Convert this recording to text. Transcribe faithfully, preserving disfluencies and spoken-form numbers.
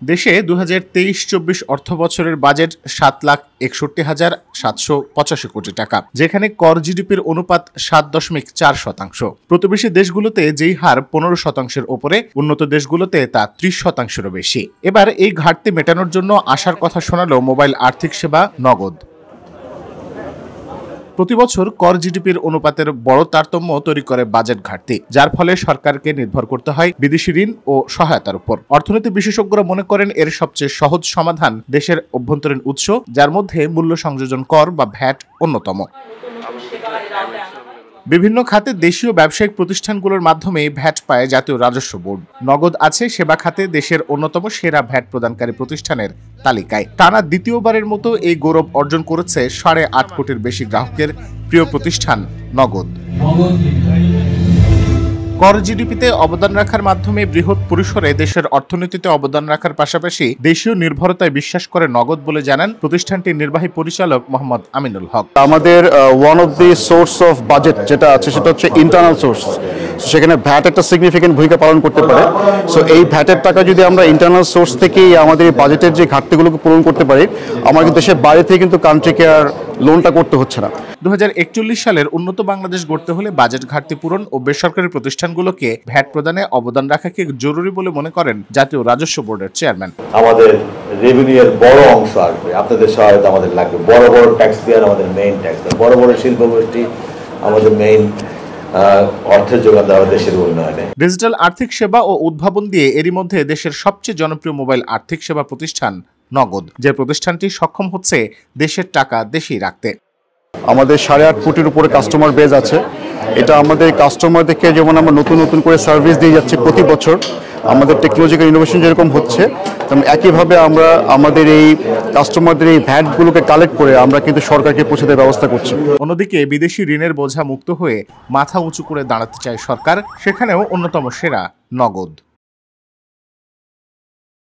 দেশে দুই হাজার তেইশ চব্বিশ অর্থ বছরের বাজেট সাত লাখ একষট্টি হাজার সাতশো পঁচাশি কোটি টাকা, যেখানে কর জিডিপির অনুপাত সাত দশমিক চার শতাংশ। প্রতিবেশী দেশগুলোতে যেই হার পনেরো শতাংশের ওপরে, উন্নত দেশগুলোতে তা ত্রিশ শতাংশেরও বেশি। এবার এই ঘাটতি মেটানোর জন্য আশার কথা শোনালো মোবাইল আর্থিক সেবা নগদ। প্রতি বছর কর জিডিপির অনুপাতের বড় তারতম্য তৈরি করে বাজেট ঘাটতি, যার ফলে সরকারকে নির্ভর করতে হয় বিদেশি ঋণ ও সহায়তার উপর। অর্থনীতি বিশেষজ্ঞরা মনে করেন এর সবচেয়ে সহজ সমাধান দেশের অভ্যন্তরীণ উৎস, যার মধ্যে মূল্য সংযোজন কর বা ভ্যাট অন্যতম। বিভিন্ন খাতে দেশীয় ব্যবসায়িক প্রতিষ্ঠানগুলোর মাধ্যমে ভ্যাট পায় জাতীয় রাজস্ব বোর্ড। নগদ আছে সেবা খাতে দেশের অন্যতম সেরা ভ্যাট প্রদানকারী প্রতিষ্ঠানের তালিকায়। টানা দ্বিতীয়বারের মতো এই গৌরব অর্জন করেছে সাড়ে আট কোটির বেশি গ্রাহকের প্রিয় প্রতিষ্ঠান নগদ। কর জিডিপিতে অবদান রাখার মাধ্যমে বৃহৎ পরিসরে দেশের অর্থনীতিতে অবদান রাখার পাশাপাশি দেশীয় নির্ভরতায় বিশ্বাস করে নগদ বলে জানান প্রতিষ্ঠানটির নির্বাহী পরিচালক মোহাম্মদ আমিনুল হক। আমাদের one of the source of budget যেটা আছে সেটা হচ্ছে ইন্টারনাল সোর্স। সেখানে ভ্যাট একটা সিগনিফিকেন্ট ভূমিকা পালন করতে পারে। সো এই ভ্যাটের টাকা যদি আমরা ইন্টারনাল সোর্স থেকেই আমাদের এই বাজেটের যে ঘাটতিগুলোকে পূরণ করতে পারি, আমার কিন্তু দেশের বাইরে থেকে কিন্তু কান্ট্রিকে আর লোনটা করতে হচ্ছে না। দু হাজার একচল্লিশ সালের উন্নত বাংলাদেশ গড়তে হলে বাজেট ঘাটতি পূরণ ও বেসরকারি প্রতিষ্ঠানগুলোকে ভ্যাট প্রদানে অবদান রাখাকে জরুরি বলে মনে করেন জাতীয় রাজস্ব বোর্ডের চেয়ারম্যান। আমাদের রেভিনিউয়ের বড় অংশ আসবে, আপনাদের সহায়তা আমাদের লাগবে। বড় বড় ট্যাক্স পেয়ার আমাদের মেইন ট্যাক্স, বড় বড় শিল্প গোষ্ঠী আমাদের মেইন অর্থের যোগান দেওয়া দেশের উন্নয়নে। ডিজিটাল আর্থিক সেবা ও উদ্ভাবন দিয়ে এরই মধ্যে দেশের সবচেয়ে জনপ্রিয় মোবাইল আর্থিক সেবা প্রতিষ্ঠান নগদ, যে প্রতিষ্ঠানটি সক্ষম হচ্ছে দেশের টাকা দেশেই রাখতে। আমাদের সাড়ে আট কোটির উপরে কাস্টমার বেজ আছে। এটা আমাদের কাস্টমারদেরকে যেমন আমরা নতুন নতুন করে সার্ভিস দিয়ে যাচ্ছি প্রতি বছর, আমাদের টেকনোলজিক্যাল ইনোভেশন যেরকম হচ্ছে, তেমন একইভাবে আমরা আমাদের এই কাস্টমারদের এই ভ্যাটগুলোকে কালেক্ট করে আমরা কিন্তু সরকারকে পৌঁছে দেওয়ার ব্যবস্থা করছি। অন্যদিকে বিদেশি ঋণের বোঝা মুক্ত হয়ে মাথা উঁচু করে দাঁড়াতে চায় সরকার, সেখানেও অন্যতম সেরা নগদ।